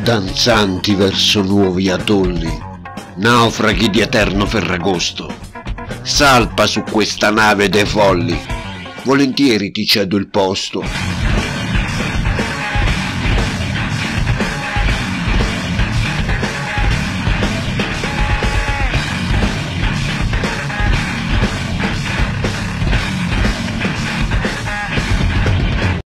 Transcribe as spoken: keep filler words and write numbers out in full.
danzanti verso nuovi atolli, naufraghi di eterno ferragosto, salpa su questa nave dei folli, volentieri ti cedo il posto.